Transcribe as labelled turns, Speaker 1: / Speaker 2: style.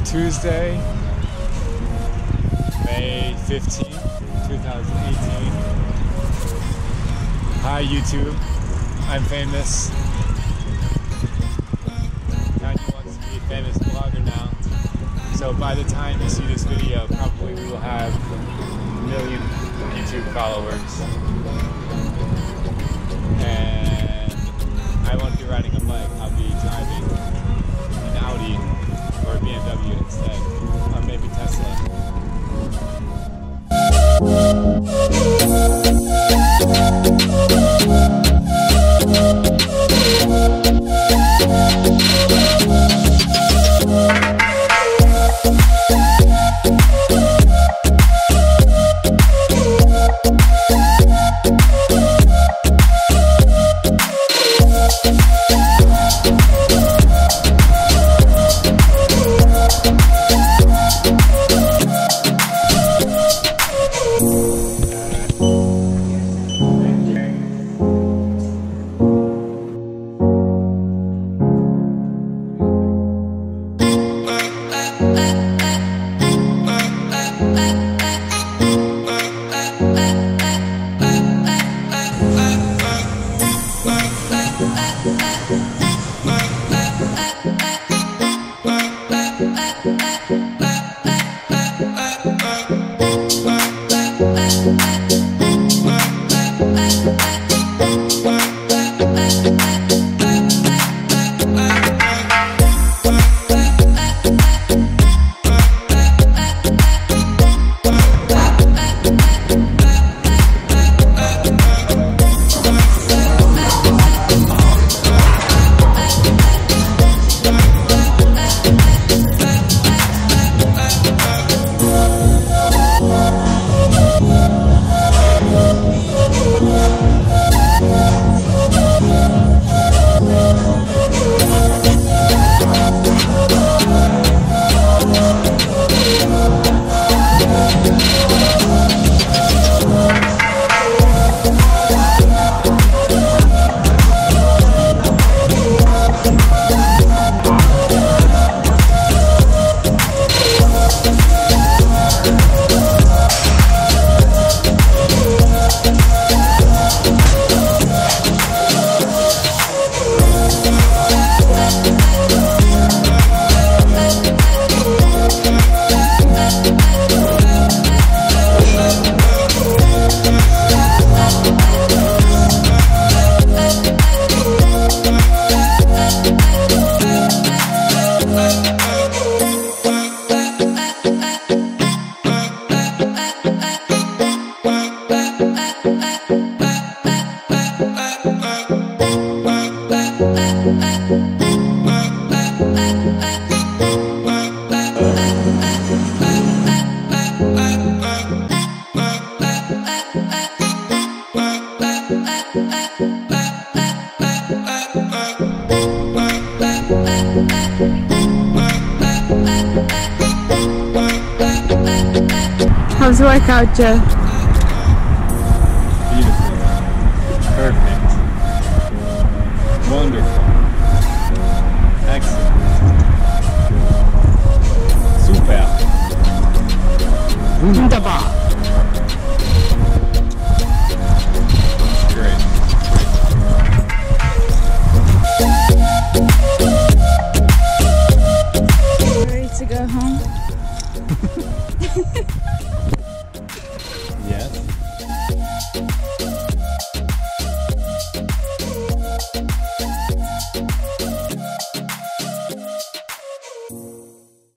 Speaker 1: Tuesday, May 15th, 2018. Hi YouTube, I'm famous. Kanye wants to be a famous blogger now. So by the time you see this video, probably we will have 1 million YouTube followers. And I won't be riding a bike, I'll be driving an Audi or a BMW instead, or maybe Tesla.
Speaker 2: How's the workout, Joe?
Speaker 1: Beautiful. Perfect. Wonderful. Excellent. Super.
Speaker 2: Wunderbar.
Speaker 1: Great.
Speaker 2: Ready to go home?
Speaker 1: Yes.